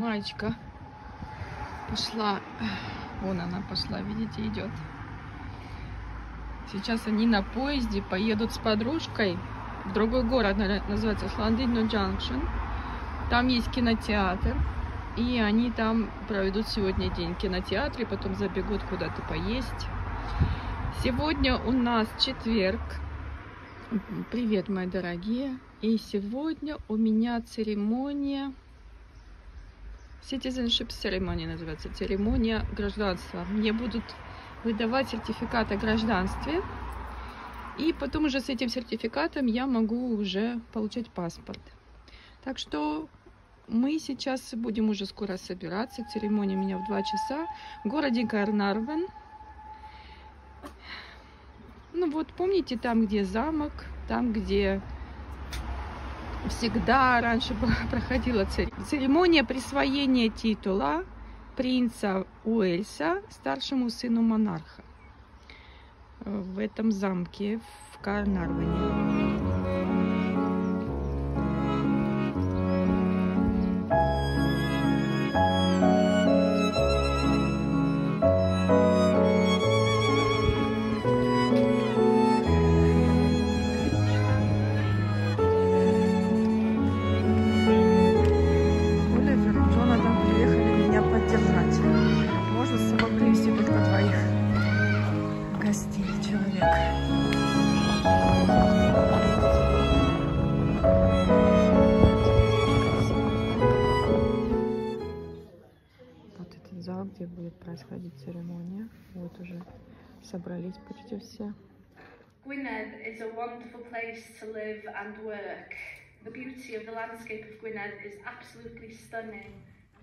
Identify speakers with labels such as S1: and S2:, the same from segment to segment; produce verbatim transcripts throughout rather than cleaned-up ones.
S1: Маечка пошла. Вон она пошла, видите, идет. Сейчас они на поезде поедут с подружкой в другой город, называется Ландино Джанкшн. Там есть кинотеатр. И они там проведут сегодня день в кинотеатре, потом забегут куда-то поесть. Сегодня у нас четверг. Привет, мои дорогие. И сегодня у меня церемония, Citizenship Ceremony называется, церемония гражданства. Мне будут выдавать сертификат о гражданстве. И потом уже с этим сертификатом я могу уже получать паспорт. Так что мы сейчас будем уже скоро собираться. Церемония у меня в два часа в городе Карнарвон. Ну вот, помните, там, где замок, там, где всегда раньше проходила церемония присвоения титула принца Уэльса старшему сыну монарха. В этом замке в Карнарвоне. Зал, где будет происходить церемония. Вот уже собрались почти все.
S2: Gwynedd is a wonderful place to live and work. The beauty of the landscape of Gwynedd is absolutely stunning.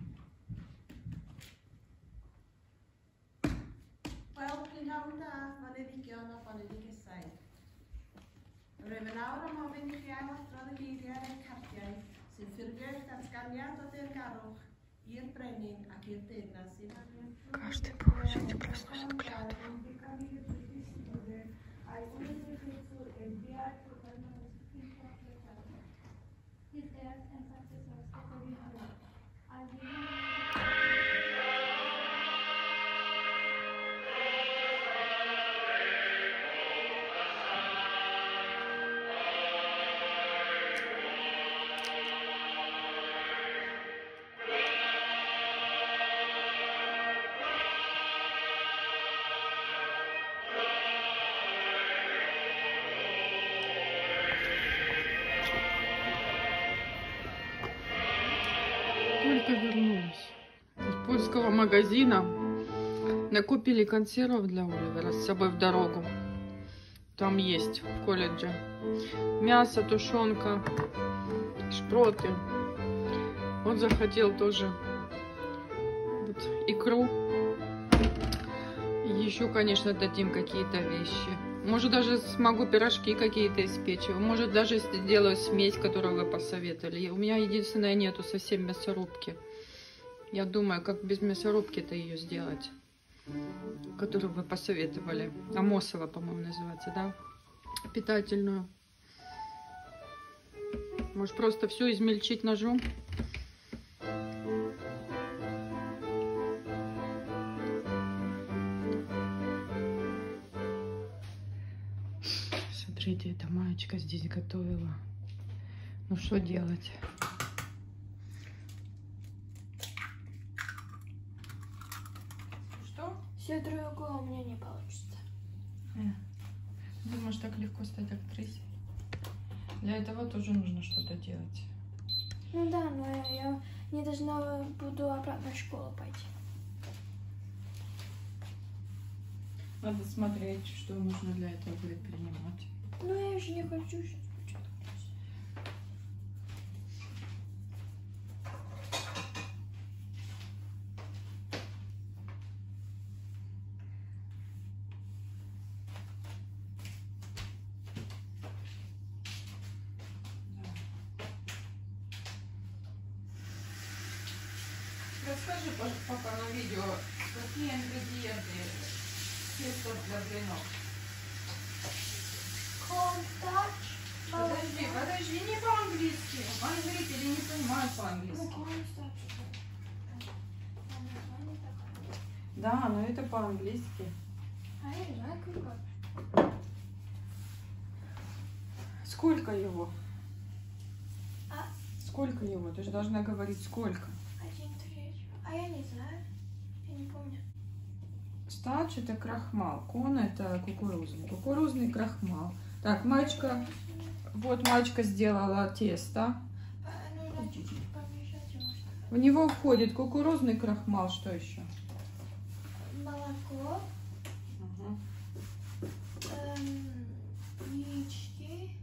S3: Wel, prynhawn da, faneddigion o faneddigesau. Rwyf yn awr am ofyn i chi ailwadrodd y geiriau a'r cardiau sy'n ffurfio eich datganiad o deyrgarwch i'r brenin ac i'r deyrnas sy'n
S1: Каждый получит простую клятву. Только вернулись из польского магазина, накупили консервов для Оливера с собой в дорогу. Там есть в колледже мясо, тушенка, шпроты. Он захотел тоже вот икру. Еще, конечно, дадим какие-то вещи. Может, даже смогу пирожки какие-то испечь. Может, даже сделаю смесь, которую вы посоветовали. У меня единственное, нету совсем мясорубки. Я думаю, как без мясорубки-то ее сделать. Которую вы посоветовали. Амосова, по-моему, называется, да? Питательную. Может, просто все измельчить ножом? Смотрите, эта Маечка здесь готовила. Ну что делать? Что?
S4: Все другое у меня не получится.
S1: Э. Думаешь, так легко стать актрисой? Для этого тоже нужно что-то делать.
S4: Ну да, но я, я не должна буду обратно в школу пойти.
S1: Надо смотреть, что нужно для этого будет принимать.
S4: Ну я же не хочу сейчас быть актрисой.
S1: Расскажи пока на видео, какие ингредиенты теста для блинов.
S4: Cornstarch.
S1: Подожди, подожди, не по-английски. Английский не понимают по-английски.
S4: Ну, cornstarch.
S1: Да, но это по-английски.
S4: А я не знаю, как.
S1: Сколько его?
S4: А?
S1: Сколько его? Ты же должна говорить сколько.
S4: Один третий. А я не знаю. Я не помню.
S1: Старч это крахмал, кон это кукурузный. Кукурузный крахмал. Так, мальчика, вот мальчика сделала тесто.
S4: Нужно чуть-чуть помешать его.
S1: В него входит кукурузный крахмал, что еще?
S4: Молоко,
S1: Угу.
S4: эм, яички,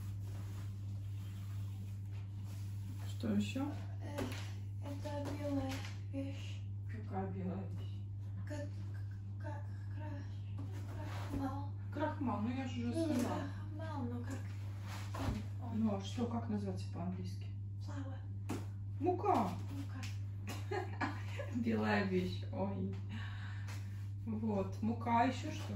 S1: Что еще?
S4: э, это белая вещь,
S1: Какая белая вещь?
S4: как, как кра- крахмал.
S1: Крахмал, ну я же уже
S4: Не, не
S1: сказала.
S4: крахмал, но как он,
S1: Ну, а что, как называется по-английски?
S4: flour,
S1: Мука.
S4: мука.
S1: Белая вещь. Ой. Вот. Мука, еще что?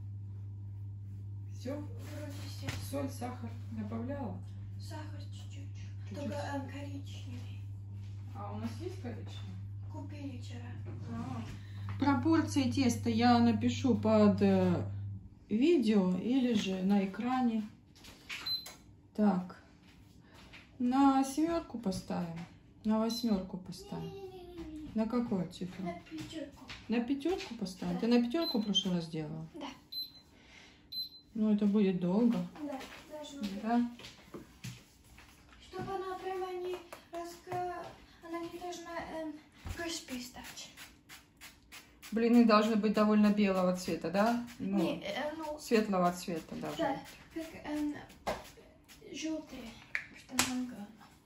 S1: Все?
S4: Вроде все.
S1: Соль, сахар добавляла?
S4: Сахар чуть-чуть,
S1: Чуть-чуть.
S4: только эм, коричневый.
S1: А у нас есть коричневый?
S4: Купили вчера.
S1: Пропорции теста я напишу под э, видео или же на экране. Так. На семерку поставим. На восьмерку поставим.
S4: Не-не-не-не-не.
S1: На какую цифру?
S4: На пятерку.
S1: На пятерку поставим?
S4: Да.
S1: Ты на пятерку в прошлый раз делала?
S4: Да.
S1: Ну, это будет долго.
S4: Да, должно быть.
S1: Да?
S4: Чтобы она прямо не раска... Она не должна эм, crispy стать.
S1: Блины должны быть довольно белого цвета, да? Ну,
S4: Не, э, ну,
S1: светлого цвета даже.
S4: да, как эм, желтые. Что много.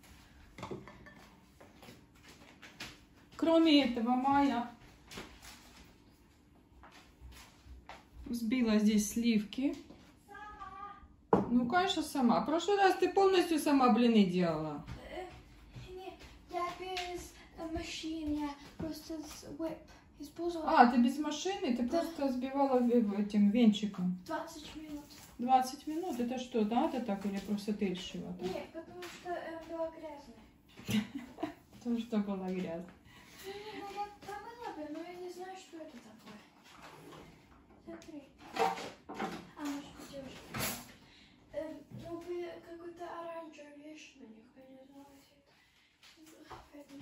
S1: Кроме этого, Майя взбила здесь сливки. Ну, конечно, сама. В прошлый раз ты полностью сама блины делала.
S4: Э, не, я без э, машины, я просто с whip использовала
S1: А, ты без машины? Ты
S4: Да.
S1: просто взбивала в- в этим венчиком.
S4: двадцать минут.
S1: двадцать минут? Это что, надо так или просто ты решила?
S4: Нет, потому что э, было грязно.
S1: Потому что было грязно.
S4: Не, не, ну я помыла бы, но я не знаю, что это такое. Смотри. А, может быть, девушка. Э, ну, вы какой-то оранжевый вещь на них, я не знала. Поэтому-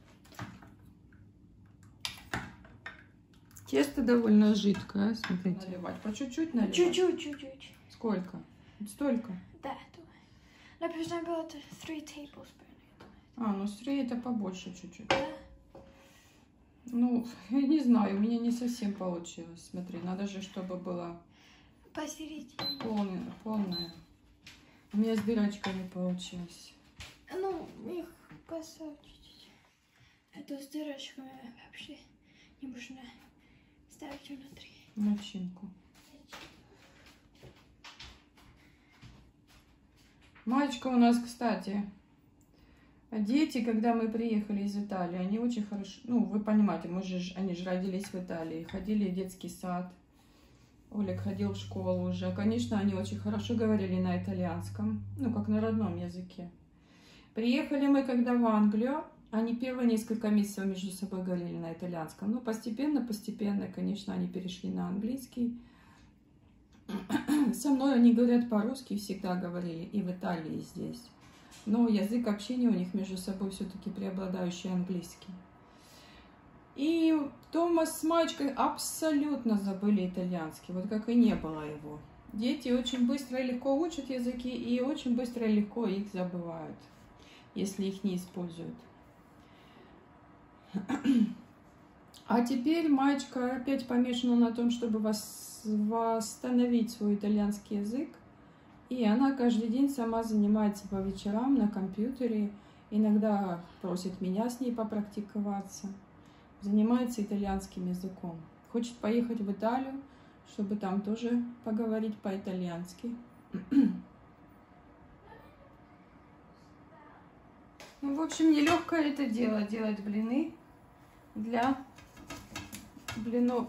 S1: Тесто довольно жидкое, смотрите. Наливать. По чуть-чуть наливать?
S4: Чуть-чуть, чуть-чуть.
S1: Сколько? Столько?
S4: Да, думаю. Написано было это three tablespoons.
S1: А, ну стрей это побольше чуть-чуть.
S4: Да.
S1: Ну, я не знаю, у меня не совсем получилось. Смотри, надо же, чтобы было
S4: Посередине.
S1: полное, полное. У меня с дырочками получилось.
S4: Ну, их поставь чуть-чуть. Это с дырочками вообще не нужно ставить внутри.
S1: Начинку. Мальчика у нас, кстати, дети, когда мы приехали из Италии, они очень хорошо, ну, вы понимаете, мы же, они же родились в Италии, ходили в детский сад. Олег ходил в школу уже. Конечно, они очень хорошо говорили на итальянском, ну, как на родном языке. Приехали мы, когда в Англию, они первые несколько месяцев между собой говорили на итальянском. Ну, постепенно, постепенно, конечно, они перешли на английский. Со мной они говорят по-русски, всегда говорили, и в Италии, и здесь. Но язык общения у них между собой все-таки преобладающий английский. И Томас с Маечкой абсолютно забыли итальянский, вот как и не было его. Дети очень быстро и легко учат языки, и очень быстро и легко их забывают, если их не используют. А теперь Маечка опять помешана на том, чтобы вас, восстановить свой итальянский язык. И она каждый день сама занимается по вечерам на компьютере. Иногда просит меня с ней попрактиковаться. Занимается итальянским языком. Хочет поехать в Италию, чтобы там тоже поговорить по-итальянски. Ну, в общем, нелегкое это дело, делать блины для блинов,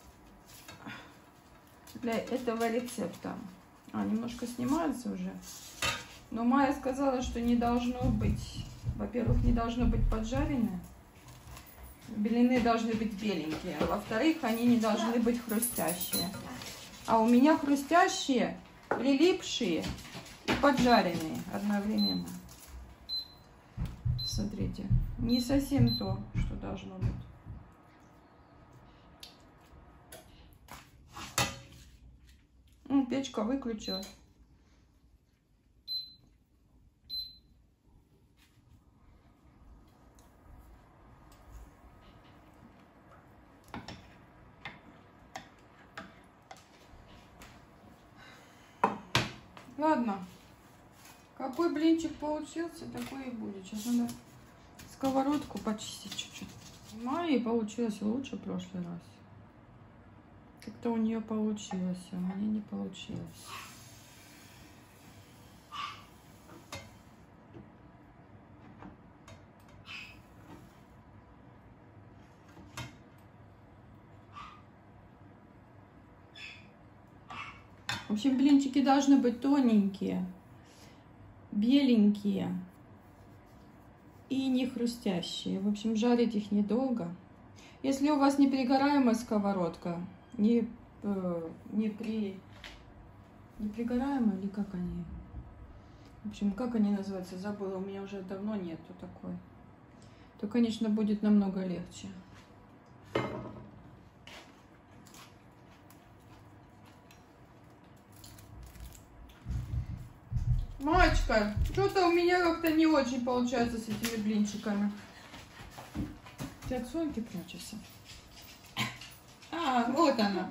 S1: для этого рецепта. А, немножко снимается уже. Но Майя сказала, что не должно быть, во-первых, не должно быть поджаренное. Блины должны быть беленькие. Во-вторых, они не должны быть хрустящие. А у меня хрустящие, прилипшие и поджаренные одновременно. Смотрите, не совсем то, что должно быть. Ну, печка выключилась. Ладно, какой блинчик получился, такой и будет. Сейчас надо сковородку почистить чуть-чуть. Майи получилось лучше в прошлый раз. Как-то у нее получилось, а у меня не получилось. В общем, блинчики должны быть тоненькие, беленькие и не хрустящие. В общем, жарить их недолго. Если у вас не перегораемая сковородка, не, э, не при... Не пригораемая или как они? В общем, как они называются? Забыла, у меня уже давно нету такой. То, конечно, будет намного легче. Мачка, что-то у меня как-то не очень получается с этими блинчиками. Ты от Соньки прячешься? А, вот она.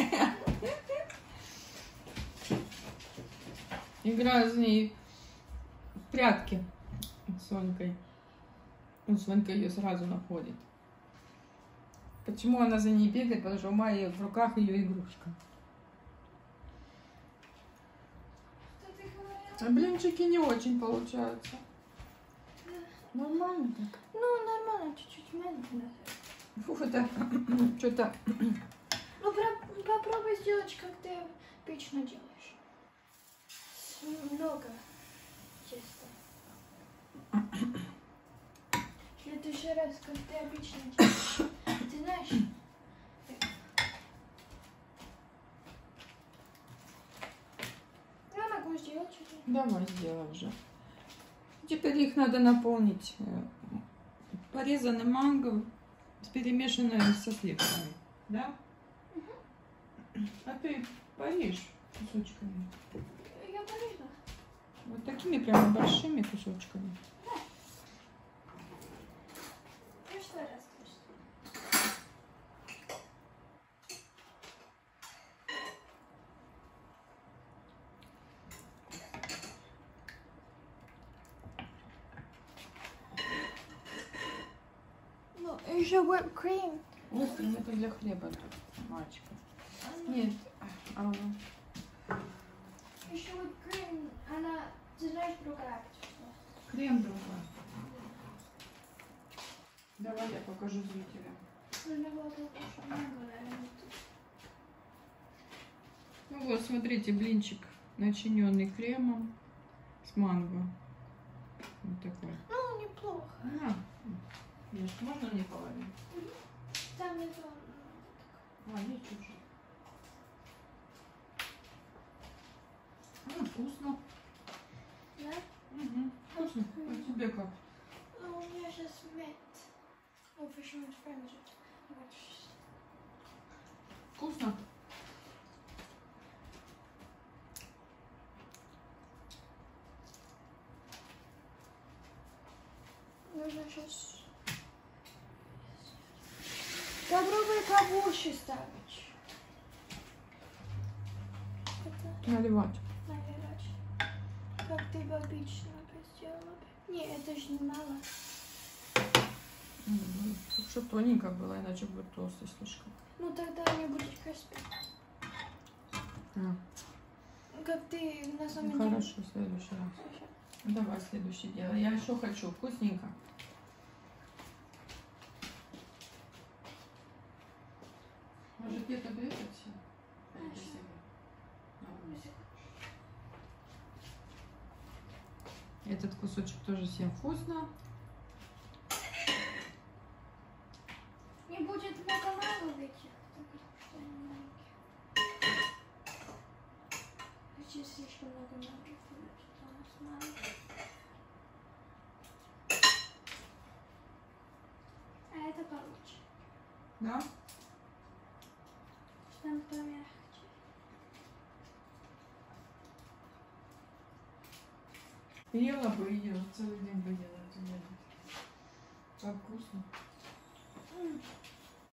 S1: Играю с ней в прятки с Сонькой. Ну, Сонька ее сразу находит. Почему она за ней бегает? Потому что у Майи в руках ее игрушка. А блинчики не очень получаются. Нормально так?
S4: Ну, нормально, чуть-чуть медленно.
S1: Фу, это что-то...
S4: Ну, про- попробуй сделать, как ты обычно делаешь. Много теста. В следующий раз, как ты обычно делаешь. Ты знаешь... Я могу сделать чуть-чуть.
S1: Давай сделай уже. Теперь их надо наполнить порезанным манго с перемешанным со сливками. Да? Угу. А ты порежь кусочками.
S4: Я порежу.
S1: Вот такими прямо большими кусочками.
S4: Да. Прошлый раз просто. Ну, еще whipped cream.
S1: Вот это для хлеба тут, мальчика. Нет. А,
S4: еще whipped cream, она, ты знаешь, другая.
S1: крем другой. Давай я покажу зрителям. Ну вот, смотрите, блинчик, начиненный кремом с манго. Вот такой.
S4: Ну, неплохо.
S1: А, Миш, можно мне половину?
S4: Там это...
S1: А, есть уже. А, вкусно.
S4: Да?
S1: Угу. Вкусно. А тебе как?
S4: Ну, у меня сейчас мед. Ну, почему френджи?
S1: Вкусно?
S4: Нужно сейчас... Попробуй побольше ставить. Это
S1: Наливать.
S4: наверное. Как ты бы обычно бы сделала. Не, это же не мало.
S1: Чтобы тоненько было, иначе будет толстый слишком.
S4: Ну, тогда не будет криспи.
S1: А,
S4: Как ты на самом деле...
S1: хорошо, в следующий раз. Давай следующий делай. Я еще хочу. Вкусненько. Может, где-то берете все? Этот кусочек тоже всем вкусно.
S4: чуть слишком много мелких, что у нас мало. А это получше.
S1: Да?
S4: Там помягче.
S1: Ела бы ее, целый день бы ела. Так вкусно.
S4: М.